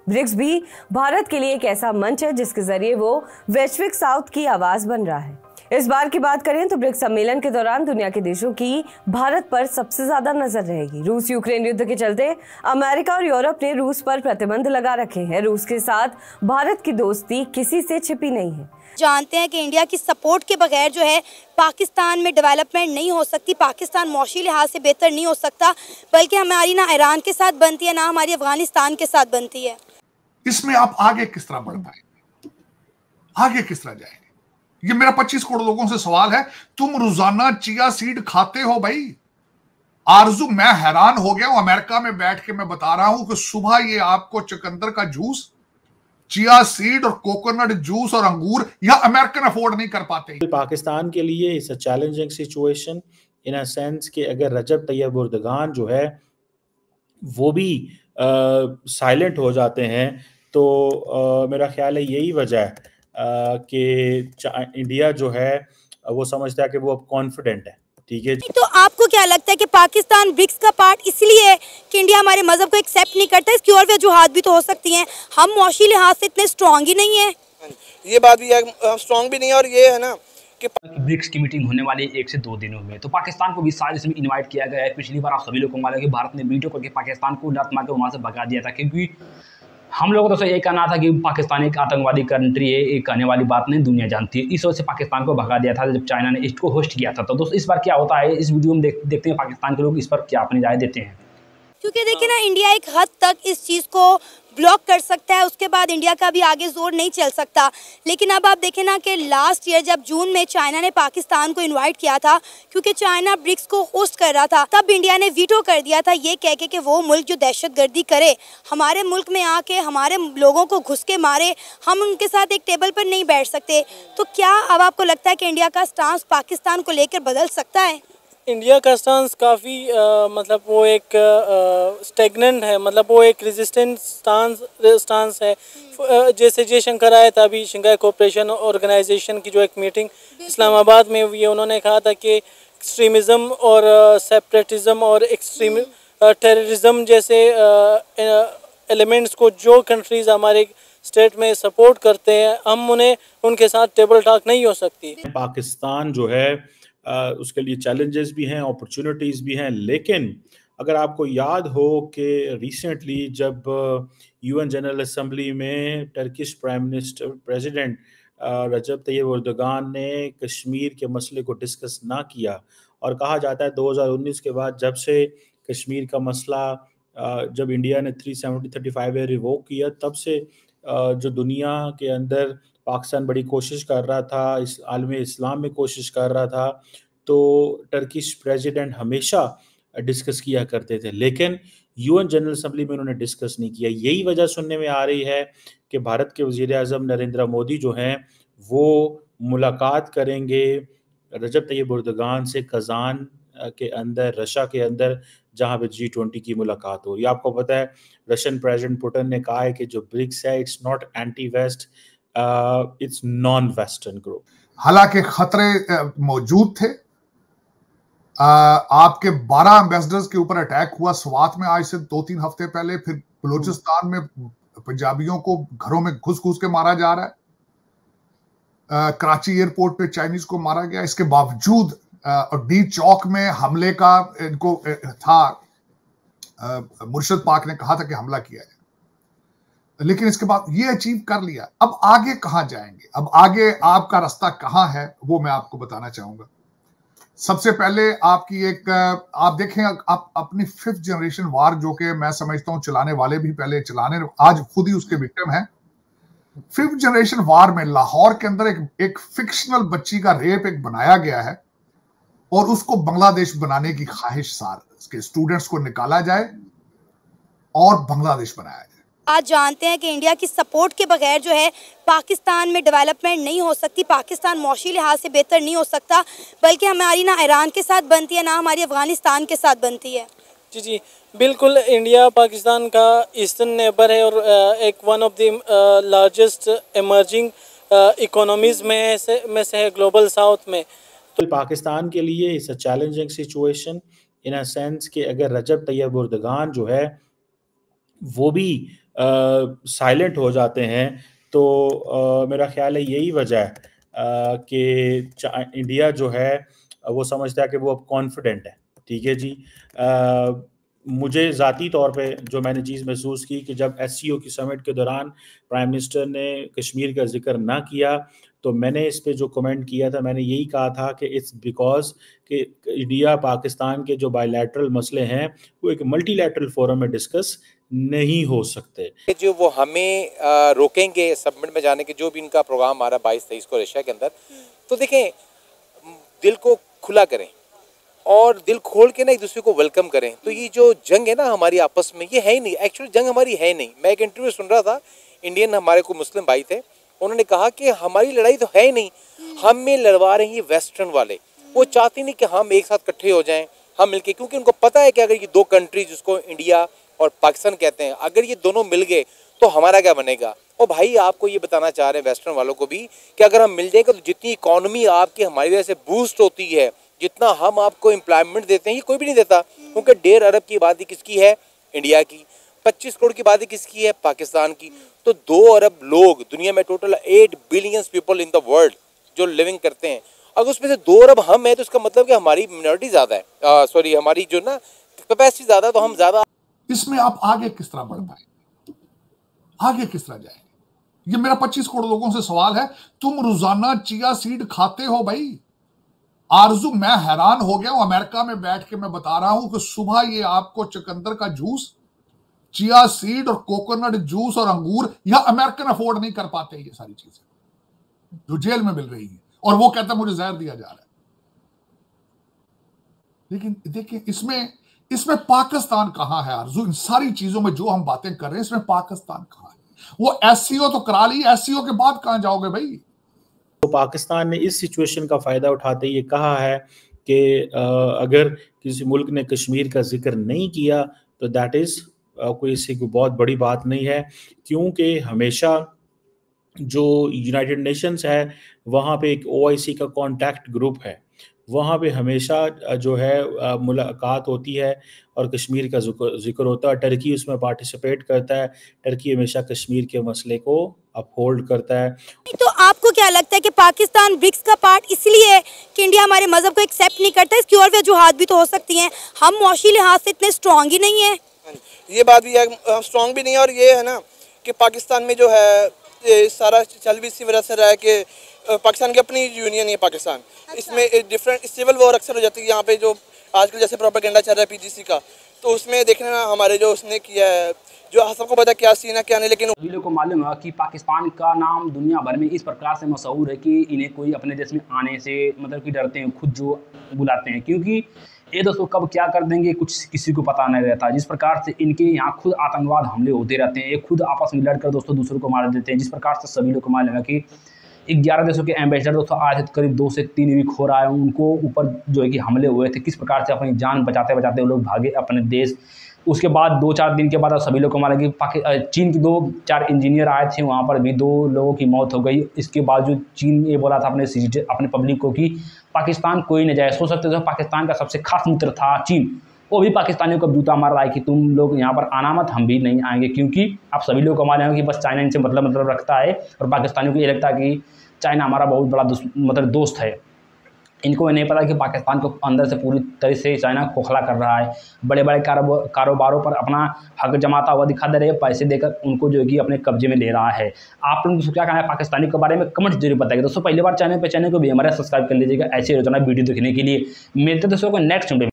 BRICS भी भारत के लिए एक ऐसा मंच है जिसके जरिए वो वैश्विक साउथ की आवाज बन रहा है। इस बार की बात करें तो ब्रिक्स सम्मेलन के दौरान दुनिया के देशों की भारत पर सबसे ज्यादा नजर रहेगी। रूस यूक्रेन युद्ध के चलते अमेरिका और यूरोप ने रूस पर प्रतिबंध लगा रखे हैं। रूस के साथ भारत की दोस्ती किसी से छिपी नहीं है। जानते हैं कि इंडिया की सपोर्ट के बगैर जो है पाकिस्तान में डेवलपमेंट नहीं हो सकती। पाकिस्तान मौशी लिहाज से बेहतर नहीं हो सकता, बल्कि हमारी ना ईरान के साथ बनती है, ना हमारी अफगानिस्तान के साथ बनती है। इसमें आप आगे किस तरह बढ़ पाएंगे, आगे किस तरह जाएंगे? ये मेरा 25 करोड़ लोगों से सवाल है। तुम रोजाना चिया सीड खाते हो भाई? आरजू, मैं हैरान हो गया हूं। अमेरिका में बैठ के मैं बता रहा हूं कि सुबह ये आपको चुकंदर का जूस, चिया सीड और कोकोनट जूस और अंगूर यहां अमेरिकन अफोर्ड नहीं कर पाते। पाकिस्तान के लिए it's a challenging situation in a sense कि अगर रजब तैयब एर्दोगान जो है वो भी साइलेंट हो जाते हैं तो मेरा ख्याल है यही वजह है कि इंडिया जो है वो समझता है कि वो अब कॉन्फिडेंट है। ठीक है, तो आपको क्या लगता है कि पाकिस्तान ब्रिक्स का पार्ट इसलिए है कि इंडिया हमारे मजहब को एक्सेप्ट नहीं करता? इसकी और वजूहात भी तो हो सकती हैं। हम मौशी लिहाज से इतने स्ट्रॉन्ग ही नहीं है। ये बात भी है, स्ट्रॉन्ग भी नहीं है। और ये है ना कि ब्रिक्स की मीटिंग होने वाली 1 से 2 दिनों में, तो पाकिस्तान को भी शायद इसमें इनवाइट किया गया है। पिछली बार आप सभी लोगों को मालूम है कि भारत ने वीटो करके पाकिस्तान को लात मार के वहाँ से भगा दिया था, क्योंकि हम लोगों को तो यही कहना था कि पाकिस्तान एक आतंकवादी कंट्री है, एक कहने वाली बात नहीं, दुनिया जानती है। इस वजह से पाकिस्तान को भगा दिया था जब चाइना ने इसको होस्ट किया था। तो दोस्तों इस बार क्या होता है इस वीडियो में देखते हैं पाकिस्तान के लोग इस पर क्या अपनी राय देते हैं। क्योंकि देखिए ना, इंडिया एक हद तक इस चीज़ को ब्लॉक कर सकता है, उसके बाद इंडिया का भी आगे जोर नहीं चल सकता। लेकिन अब आप देखें ना कि लास्ट ईयर जब जून में चाइना ने पाकिस्तान को इनवाइट किया था, क्योंकि चाइना ब्रिक्स को होस्ट कर रहा था, तब इंडिया ने वीटो कर दिया था ये कह के कि वो मुल्क जो दहशतगर्दी करे, हमारे मुल्क में आके हमारे लोगों को घुस के मारे, हम उनके साथ एक टेबल पर नहीं बैठ सकते। तो क्या अब आपको लगता है कि इंडिया का स्टांस पाकिस्तान को लेकर बदल सकता है? इंडिया का स्टांस काफ़ी मतलब वो एक स्टेगनेंट है, मतलब वो एक रेजिस्टेंट स्टांस है। जैसे जयशंकर आया था अभी शंघाई कोऑपरेशन ऑर्गेनाइजेशन की जो एक मीटिंग इस्लामाबाद में हुई है, उन्होंने कहा था कि एक्सट्रीमिज़म और सेपरेटिज़म और एक्सट्रीम टेररिज्म जैसे एलिमेंट्स को जो कंट्रीज़ हमारे स्टेट में सपोर्ट करते हैं, हम उन्हें उनके साथ टेबल टॉक नहीं हो सकती। पाकिस्तान जो है उसके लिए चैलेंजेस भी हैं, अपॉर्चुनिटीज़ भी हैं। लेकिन अगर आपको याद हो कि रिसेंटली जब यूएन जनरल असेंबली में Turkish President Recep Tayyip Erdogan ने कश्मीर के मसले को डिस्कस ना किया, और कहा जाता है 2019 के बाद जब से कश्मीर का मसला जब इंडिया ने 370-35 रिवोक किया, तब से जो दुनिया के अंदर पाकिस्तान बड़ी कोशिश कर रहा था, इस आलमी इस्लाम में कोशिश कर रहा था, तो टर्किश प्रेसिडेंट हमेशा डिस्कस किया करते थे, लेकिन यूएन जनरल असेंबली में उन्होंने डिस्कस नहीं किया। यही वजह सुनने में आ रही है कि भारत के वज़ीर-ए-आज़म नरेंद्र मोदी जो हैं वो मुलाकात करेंगे रजब तैयब एर्दोगान से कज़ान के अंदर, रशिया के अंदर, जहाँ पे G20 की मुलाकात हो। ये आपको पता है रशियन प्रेसिडेंट पुतिन ने कहा है कि जो ब्रिक्स है it's not anti west, it's non western group. हालांकि खतरे मौजूद थे। आपके 12 एम्बेसडर्स के ऊपर अटैक हुआ स्वात में आज से 2-3 हफ्ते पहले। फिर बलूचिस्तान में पंजाबियों को घरों में घुस घुस के मारा जा रहा है। कराची एयरपोर्ट पे चाइनीज को मारा गया। इसके बावजूद डी चौक में हमले का इनको था, मुर्शद पाक ने कहा था कि हमला किया जाए, लेकिन इसके बाद ये अचीव कर लिया। अब आगे कहां जाएंगे, अब आगे आपका रास्ता कहां है, वो मैं आपको बताना चाहूंगा। सबसे पहले आपकी एक आप देखें, आप अपनी 5th जनरेशन वार, जो कि मैं समझता हूं चलाने वाले भी पहले चलाने, आज खुद ही उसके विक्टिम हैं। 5th जनरेशन वार में लाहौर के अंदर एक फिक्शनल बच्ची का रेप एक बनाया गया है, और उसको बांग्लादेश बनाने की ख्वाहिश सार इसके स्टूडेंट्स को निकाला जाए और बांग्लादेश बनाया जाए। आज जानते हैं कि इंडिया की सपोर्ट के बगैर जो है पाकिस्तान में डेवलपमेंट नहीं हो सकती। पाकिस्तान मौशी लिहाज से बेहतर नहीं हो सकता, बल्कि हमारी ना ईरान के साथ बनती है, ना हमारी अफगानिस्तान के साथ बनती है। जी जी बिल्कुल, इंडिया पाकिस्तान का ईस्टर्न नेबर है और एक one of the largest emerging economies में से है ग्लोबल साउथ में। तो पाकिस्तान के लिए it's a challenging situation in a sense कि अगर रजब तैयब एर्दोगान जो है वो भी साइलेंट हो जाते हैं, तो मेरा ख्याल है यही वजह है कि इंडिया जो है वो समझता है कि वो अब कॉन्फिडेंट है। ठीक है जी। मुझे ज़ाती तौर पे जो मैंने चीज़ महसूस की कि जब SCO की समिट के दौरान प्राइम मिनिस्टर ने कश्मीर का जिक्र ना किया, तो मैंने इस पे जो कमेंट किया था, मैंने यही कहा था कि इट्स बिकॉज कि इंडिया पाकिस्तान के जो बायलैटरल मसले हैं वो एक मल्टीलैटरल फोरम में डिस्कस नहीं हो सकते। जो वो हमें रोकेंगे समिट में जाने के, जो भी इनका प्रोग्राम आ रहा है 22-23 को रशिया के अंदर, तो देखें दिल को खुला करें और दिल खोल के ना एक दूसरे को वेलकम करें। तो ये जो जंग है ना हमारी आपस में, ये है ही नहीं, एक्चुअली जंग हमारी है नहीं। मैं एक इंटरव्यू सुन रहा था, इंडियन हमारे को मुस्लिम भाई थे, उन्होंने कहा कि हमारी लड़ाई तो है ही नहीं, हमें लड़वा रहे हैं वेस्टर्न वाले। वो चाहते नहीं कि हम एक साथ इकट्ठे हो जाएं, हम मिलके, क्योंकि उनको पता है कि अगर ये दो कंट्री जिसको इंडिया और पाकिस्तान कहते हैं, अगर ये दोनों मिल गए तो हमारा क्या बनेगा। और भाई आपको ये बताना चाह रहे हैं वेस्टर्न वालों को भी कि अगर हम मिल जाएंगे तो जितनी इकॉनमी आपकी हमारी वजह से बूस्ट होती है, जितना हम आपको एम्प्लॉयमेंट देते हैं, ये कोई भी नहीं देता। क्योंकि 1.5 अरब की आबादी किसकी है? इंडिया की। 25 करोड़ की आबादी किसकी है? पाकिस्तान की। तो 2 अरब लोग दुनिया में, total 8 billion people in the world जो लिविंग करते हैं, अगर उसमें से 2 अरब हम हैं तो इसका मतलब कि हमारी मिनॉरिटी ज़्यादा है, सॉरी हमारी जो ना कैपेसिटी ज़्यादा, तो हम ज़्यादा। इसमें आप आगे किस तरह बढ़ पाएंगे, आगे किस तरह जाएंगे? ये मेरा 25 करोड़ लोगों से सवाल है। तुम रोजाना चिया सीड खाते हो भाई। आरजू, मैं हैरान हो गया हूं, अमेरिका में बैठ के मैं बता रहा हूं कि सुबह ये आपको चुकंदर का जूस, चिया सीड और कोकोनट जूस और अंगूर, यह अमेरिकन अफोर्ड नहीं कर पाते ये सारी चीजें जो जेल में मिल रही है, और वो कहता है मुझे जहर दिया जा रहा है। लेकिन देखिए इसमें पाकिस्तान कहां है आरजू? इन सारी चीजों में जो हम बातें कर रहे हैं, इसमें पाकिस्तान कहां है? वो SCO तो करा ली, SCO के बाद कहां जाओगे भाई? तो पाकिस्तान ने इस सिचुएशन का फ़ायदा उठाते ये कहा है कि अगर किसी मुल्क ने कश्मीर का जिक्र नहीं किया तो दैट इज़ कोई इससे कोई बहुत बड़ी बात नहीं है, क्योंकि हमेशा जो यूनाइटेड नेशंस है वहाँ पे एक OIC का कॉन्टैक्ट ग्रुप है, वहाँ पे हमेशा जो है मुलाकात होती है और कश्मीर का जिक्र होता है। टर्की उसमें पार्टिसिपेट करता है। टर्की हमेशा कश्मीर के मसले को अपहोल्ड करता है। तो आपको क्या लगता है कि पाकिस्तान ब्रिक्स का पार्ट इसलिए है कि इंडिया हमारे मजहब को एक्सेप्ट नहीं करता? इसकी और वजूहात भी तो हो सकती हैं, हम मौशी लिहाज से इतने स्ट्रॉन्ग ही नहीं है। ये बात भी है, हम स्ट्रॉन्ग भी नहीं है। और ये है ना कि पाकिस्तान में जो है ये सारा चल भी इसी वजह से रहा है कि पाकिस्तान की अपनी यूनियन है पाकिस्तान। अच्छा। इसमें डिफरेंट सिविल वॉर अक्सर हो जाती है यहाँ पे, जो आजकल जैसे प्रोपेगेंडा चल रहा है PGC का, तो उसमें देखने ना हमारे जो उसने किया है, जो सबको पता क्या सीन है क्या नहीं, लेकिन सभी लोग को मालूम है कि पाकिस्तान का नाम दुनिया भर में इस प्रकार से मशहूर है कि इन्हें कोई अपने देश में आने से मतलब कि डरते हैं, खुद जो बुलाते हैं, क्योंकि ये दोस्तों कब क्या कर देंगे कुछ किसी को पता नहीं रहता। जिस प्रकार से इनके यहाँ खुद आतंकवाद हमले होते रहते हैं, ये खुद आपस में लड़कर दोस्तों दूसरों को मार देते हैं। जिस प्रकार से सभी लोग को मालूम है कि 11 देशों के एम्बेसडर दोस्तों आज करीब 2 से 3 वीक हो रहा है, उनको ऊपर जो है कि हमले हुए थे, किस प्रकार से अपनी जान बचाते बचाते वो लोग भागे अपने देश। उसके बाद 2-4 दिन के बाद सभी लोग को मालूम कि चीन के 2-4 इंजीनियर आए थे, वहाँ पर भी 2 लोगों की मौत हो गई। इसके बावजूद चीन ये बोला था अपने पब्लिक को कि पाकिस्तान कोई न जाए। सोच सकते थे पाकिस्तान का सबसे खास मित्र था चीन, वो भी पाकिस्तानियों को जूता मार रहा है कि तुम लोग यहाँ पर आना मत, हम भी नहीं आएंगे, क्योंकि आप सभी लोग को मालूम है कि बस चाइना इनसे मतलब रखता है और पाकिस्तानियों को ये लगता है कि चाइना हमारा बहुत बड़ा दोस्त है। इनको नहीं पता कि पाकिस्तान को अंदर से पूरी तरह से चाइना खोखला कर रहा है। बड़े बड़े कारोबारों पर अपना हक जमाता हुआ दिखा दे रहे हैं, पैसे देकर उनको जो है कि अपने कब्जे में ले रहा है। आप लोगों को क्या कहना है पाकिस्तानी के बारे में कमेंट जरूर बताइए दोस्तों। पहली बार चैनल को भी हमारा सब्सक्राइब कर लीजिएगा ऐसे रोजाना वीडियो देखने के लिए। मिलते दोस्तों को नेक्स्ट वीडियो।